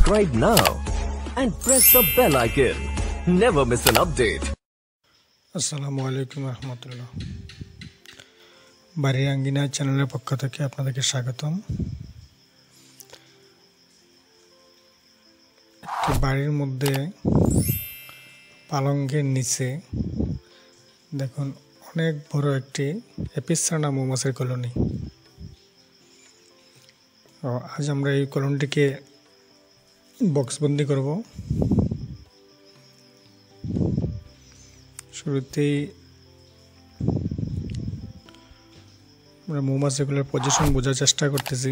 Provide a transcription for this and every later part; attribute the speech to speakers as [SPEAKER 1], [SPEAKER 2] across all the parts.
[SPEAKER 1] subscribe now and press the bell icon. Never miss an update.
[SPEAKER 2] আসসালামু আলাইকুম রহমতুল্লাহ। বাড়ির আঙ্গিনা চ্যানেলের পক্ষ থেকে আপনাদেরকে স্বাগতম। একটি বাড়ির মধ্যে পালঙ্কের নিচে দেখুন অনেক বড় একটি এপিসেন্টার মৌমাছির কলোনি। আজ আমরা এই কলোনিটিকে বক্সবন্দি করব। শুরুতেই আমরা মৌমাছিগুলোর পজিশন বোঝার চেষ্টা করতেছি।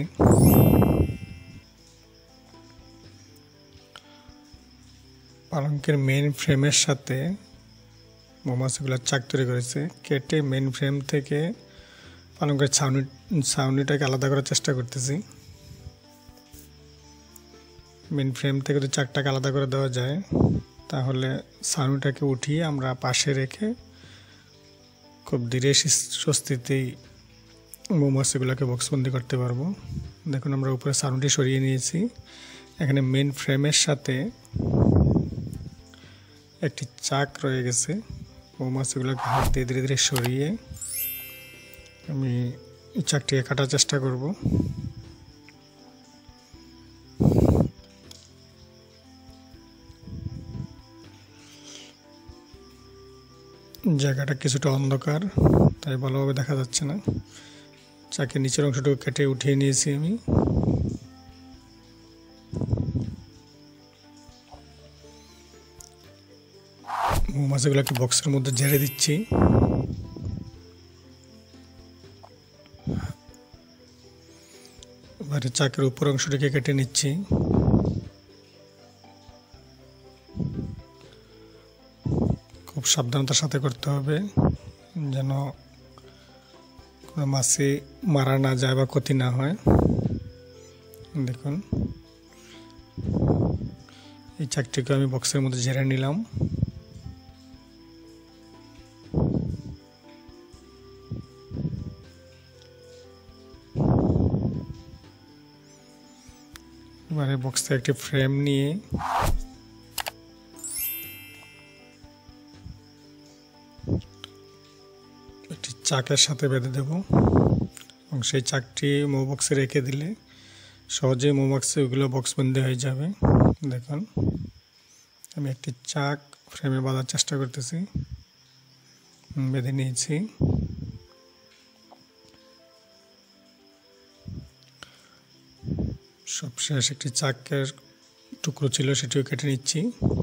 [SPEAKER 2] পালঙ্কের মেইন ফ্রেমের সাথে মৌমাছিগুলোর চাক তৈরি করেছে, কেটে মেইন ফ্রেম থেকে পালঙ্কের ছাউনিটাকে আলাদা করার চেষ্টা করতেছি। মেইন ফ্রেম থেকে যদি চাকটাকে আলাদা করে দেওয়া যায় তাহলে ছাউনিটাকে উঠিয়ে আমরা পাশে রেখে খুব ধীরে স্বস্তিতেই মৌমাছিগুলোকে বক্সবন্দি করতে পারবো। দেখুন আমরা উপরে ছাউনিটি সরিয়ে নিয়েছি। এখানে মেইন ফ্রেমের সাথে একটি চাক রয়ে গেছে। মৌমাছিগুলোকে হাত দিয়ে ধীরে ধীরে সরিয়ে আমি এই চাকটিকে কাটার চেষ্টা করব। জায়গাটা কিছুটা অন্ধকার, তাই ভালোভাবে দেখা যাচ্ছে না। চাকের নিচের অংশটুকু কেটে উঠিয়ে নিয়েছি আমি। মৌমাছিগুলোকে বক্সের মধ্যে ঝেড়ে দিচ্ছি। এবারে চাকের উপর অংশটিকে কেটে নিচ্ছি। খুব সাবধানতার সাথে করতে হবে যেন কোনো মাছি মারা না যায় বা ক্ষতি না হয়। দেখুন এই চাকটিকে আমি বক্সের মধ্যে ঝেড়ে নিলাম। এবারে বক্স থেকে একটি ফ্রেম নিয়ে একটি চাকের সাথে বেঁধে দেব এবং সেই চাকটি মৌ বক্সে রেখে দিলে সহজেই মৌমাছি ওগুলো বক্সবন্দি হয়ে যাবে। দেখুন আমি একটি চাক ফ্রেমে বাঁধার চেষ্টা করতেছি, বেঁধে নিয়েছি। সবশেষ একটি চাকের টুকরো ছিল, সেটিও কেটে নিচ্ছি।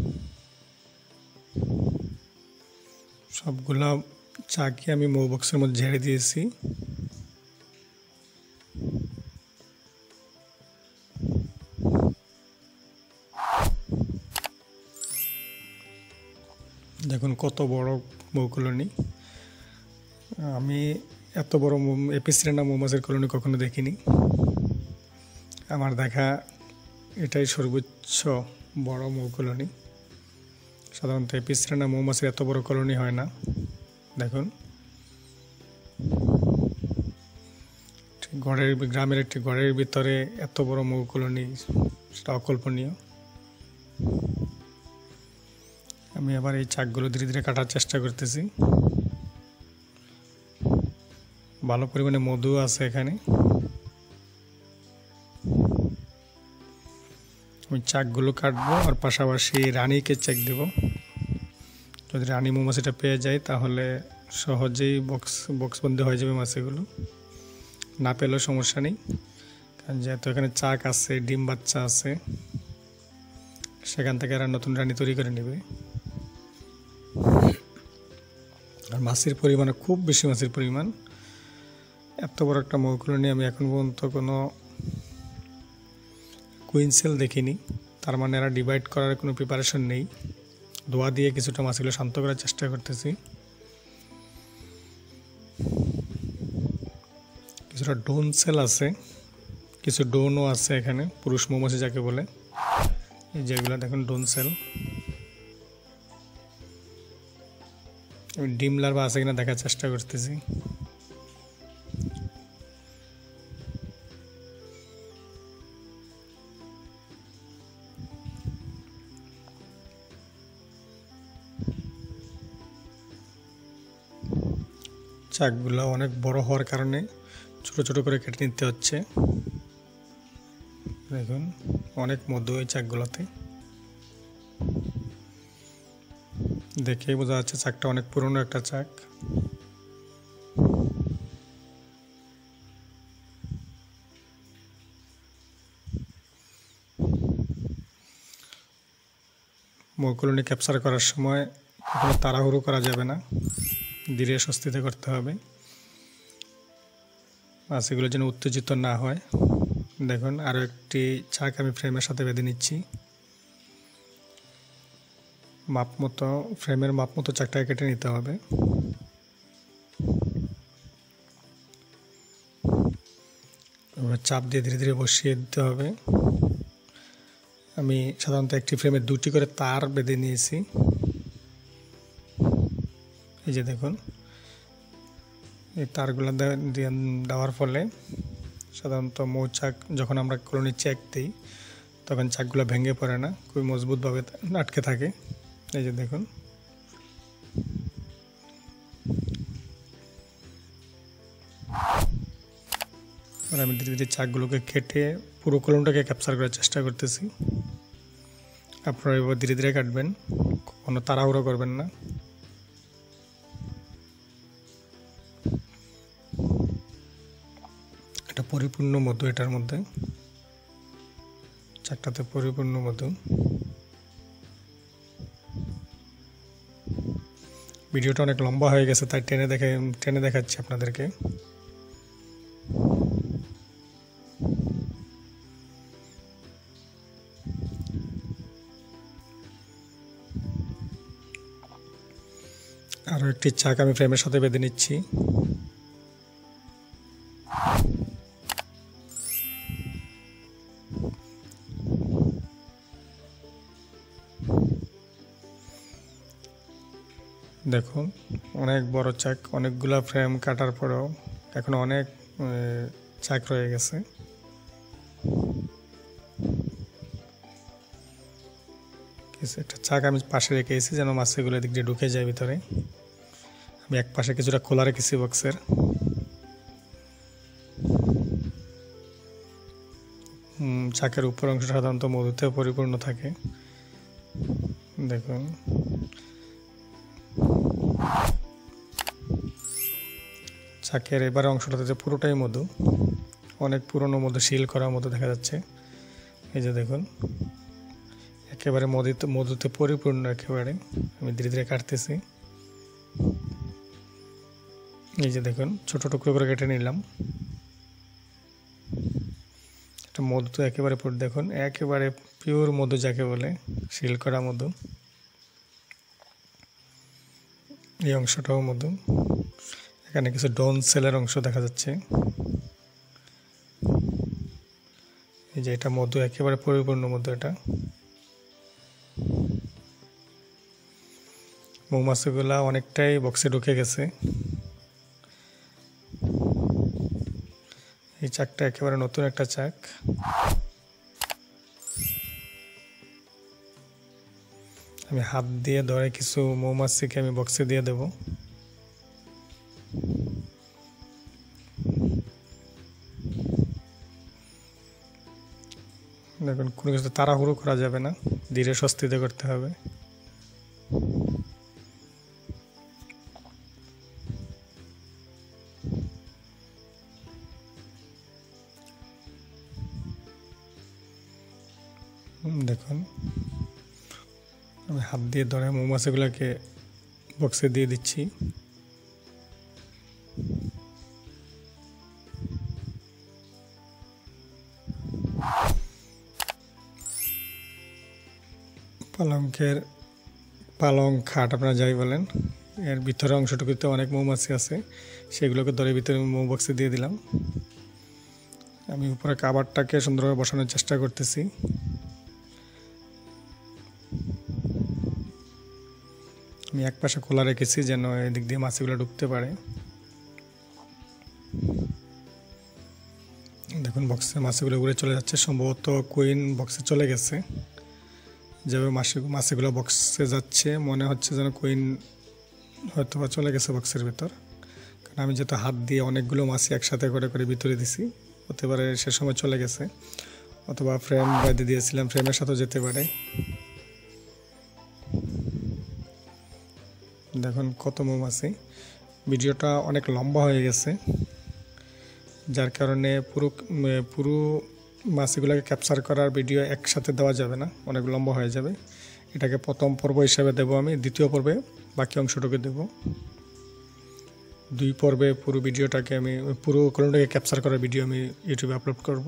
[SPEAKER 2] সবগুলো চাকই আমি মৌ বক্সের মধ্যে ঝেড়ে দিয়েছি। দেখুন কত বড় মৌ কলোনি। আমি এত বড় এপিসেন্টার মৌমাছির কলোনি কখনো দেখিনি। আমার দেখা এটাই সর্বোচ্চ বড় মৌ কলোনি। সাধারণত এপিসেন্টার মৌমাছির এত বড় কলোনি হয় না। দেখুন গ্রামের একটি ঘরের ভিতরে এত বড় মৌ কলোনি, সেটা অকল্পনীয়। আমি আবার এই চাকগুলো ধীরে ধীরে কাটার চেষ্টা করতেছি। ভালো পরিমাণে মধু আছে এখানে। আমি চাকগুলো কাটবো আর পাশাপাশি রানীকে চেক দেব। যদি রানী মৌমাছিটা পেয়ে যায় তাহলে সহজেই বক্সবন্দি হয়ে যাবে মাছিগুলো। না পেলেও সমস্যা নেই, কারণ যেহেতু এখানে চাক আছে, ডিম বাচ্চা আছে, সেখান থেকে এরা নতুন রানী তৈরি করে নেবে। আর মাছির পরিমাণ খুব বেশি, মাছির পরিমাণ এত বড় একটা মৌ কলোনি আমি এখন পর্যন্ত কোনো কুইন সেল দেখিনি। তার মানে এরা ডিভাইড করার কোনো প্রিপারেশন নেই। ধোয়া দিয়ে কিছুটা মাছগুলো শান্ত করার চেষ্টা করতেছি। কিছুটা ডোন সেল আছে, কিছু ডোনও আছে এখানে, পুরুষ মৌমাছি যাকে বলে। এই যেগুলো দেখুন ডোন সেল। আমি ডিম লার্ভা আছে কিনা দেখার চেষ্টা করতেছি। চাকগুলো অনেক বড় হওয়ার কারণে ছোট ছোট করে কেটে নিতে হচ্ছে। দেখুন অনেক মধু এই চাকগুলোতে, দেখেই বোঝা যাচ্ছে চাকটা অনেক পুরনো একটা চাক। মৌ কলোনি ক্যাপচার করার সময় কোনো তাড়াহুড়ো করা যাবে না, ধীরে স্বস্তিতে করতে হবে, মাছগুলো যেন উত্তেজিত না হয়। দেখুন আরও একটি চাক আমি ফ্রেমের সাথে বেঁধে নিচ্ছি। মাপ মতো, ফ্রেমের মাপ মতো চাকটাকে কেটে নিতে হবে। চাপ দিয়ে ধীরে ধীরে বসিয়ে দিতে হবে। আমি সাধারণত একটি ফ্রেমে 2টি করে তার বেঁধে নিয়েছি। এই যে দেখুন, এই তারগুলো দেওয়ার ফলে সাধারণত মৌচাক যখন আমরা কলোনি চেক দিই তখন চাকগুলো ভেঙে পড়ে না, খুবই মজবুতভাবে আটকে থাকে। এই যে দেখুন, আর আমি ধীরে ধীরে চাকগুলোকে কেটে পুরো কলমটাকে ক্যাপচার করার চেষ্টা করতেছি। আপনারা এবার ধীরে ধীরে কাটবেন, কোনো তাড়াহুড়ো করবেন না। এটা পরিপূর্ণ মধু, এটার মধ্যে চাকটাতে পরিপূর্ণ মধু। ভিডিওটা অনেক লম্বা হয়ে গেছে, তাই টেনে দেখাচ্ছি আপনাদেরকে। আরও একটি চাক আমি ফ্রেমের সাথে বেঁধে নিচ্ছি। দেখুন অনেক বড় চাক, অনেকগুলা ফ্রেম কাটার পরেও এখন অনেক চাক রয়ে গেছে। একটা চাক আমি পাশে রেখেছি যেন মাছগুলো দিক দিয়ে ঢুকে যায় ভিতরে। আমি এক পাশে কিছুটা খোলা রেখেছি বক্সের। চাকের উপর অংশ সাধারণত মধুতে পরিপূর্ণ থাকে। দেখুন চাকের এবার অংশটাতে পুরোটাই মধু, অনেক পুরনো মধু, শিল করা মধু দেখা যাচ্ছে। এই যে দেখুন একেবারে মধুতে পরিপূর্ণ একেবারে। আমি ধীরে ধীরে কাটতেছি। এই যে দেখুন ছোট টুকরো করে কেটে নিলাম। এটা মধু তো একেবারে দেখুন একেবারে পিওর মধু যাকে বলে, শিল করা মধু। এই অংশটাও মধু। এখানে কিছু ডন সেলের অংশ দেখা যাচ্ছে। এই যে এটা মধু, একেবারে পরিপূর্ণ মধু। এটা মৌমাছিগুলা অনেকটাই বক্সে ঢুকে গেছে। এই চাকটা একেবারে নতুন একটা চাক। আমি হাত দিয়ে ধরে কিছু মৌমাছিকে আমি বক্সে দিয়ে দেব। দেখুন কোনো কিছু তাড়াহুড়ো করা যাবে না, ধীরে স্বস্তিতে করতে হবে। দেখুন আমি হাত দিয়ে ধরে মৌমাছিগুলোকে বক্সে দিয়ে দিচ্ছি। পালং খাট আপনারা যাই বলেন, এর ভিতরে অংশটুকুতে অনেক মৌমাছি আছে, সেগুলোকে ধরে ভিতরে মৌ বক্সে দিয়ে দিলাম। আমি উপরে কাভারটাকে সুন্দরভাবে বসানোর চেষ্টা করতেছি। আমি এক পাশে খোলা রেখেছি যেন এদিক দিয়ে মাছগুলো ঢুকতে পারে। দেখুন বক্সে মাছগুলো উড়ে চলে যাচ্ছে, সম্ভবত কুইন বক্সে চলে গেছে। যেভাবে মাছগুলো বক্সে যাচ্ছে মনে হচ্ছে যেন কুইন হয়তো বা চলে গেছে বক্সের ভিতর, আমি যেহেতু হাত দিয়ে অনেকগুলো মাছি একসাথে করে করে ভিতরে দিছি, হতে পারে সে সময় চলে গেছে, অথবা ফ্রেম বেঁধে দিয়েছিলাম, ফ্রেমের সাথেও যেতে পারে। দেখুন কত মৌমাছি। ভিডিওটা অনেক লম্বা হয়ে গেছে, যার কারণে পুরো মাছিগুলোকে ক্যাপচার করার ভিডিও একসাথে দেওয়া যাবে না, অনেক লম্বা হয়ে যাবে। এটাকে প্রথম পর্ব হিসাবে দেব আমি, দ্বিতীয় পর্বে বাকি অংশটুকু দেব। 2 পর্বে পুরো ভিডিওটাকে আমি পুরো কলোনিটাকে ক্যাপচার করার ভিডিও আমি ইউটিউবে আপলোড করব।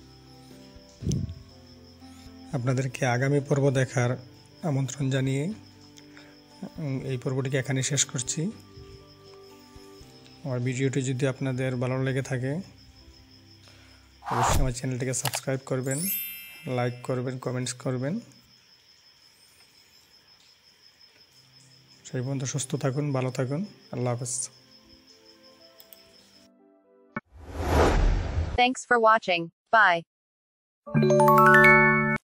[SPEAKER 2] আপনাদেরকে আগামী পর্ব দেখার আমন্ত্রণ জানিয়ে এই পর্বটিকে এখানে শেষ করছি। আমার ভিডিওটি যদি আপনাদের ভালো লেগে থাকে অবশ্যই আমার চ্যানেলটিকে সাবস্ক্রাইব করবেন, লাইক করবেন, কমেন্টস করবেন। সেই পর্যন্ত সুস্থ থাকুন, ভালো থাকুন, আল্লাহ হাফেজ।
[SPEAKER 3] Thanks for watching. Bye.